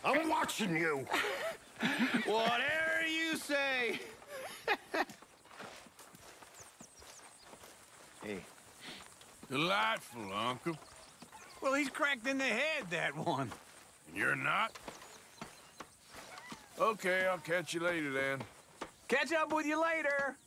I'm watching you. Whatever you say. Hey. Delightful, Uncle. Well, he's cracked in the head, that one. And you're not? Okay, I'll catch you later then. Catch up with you later.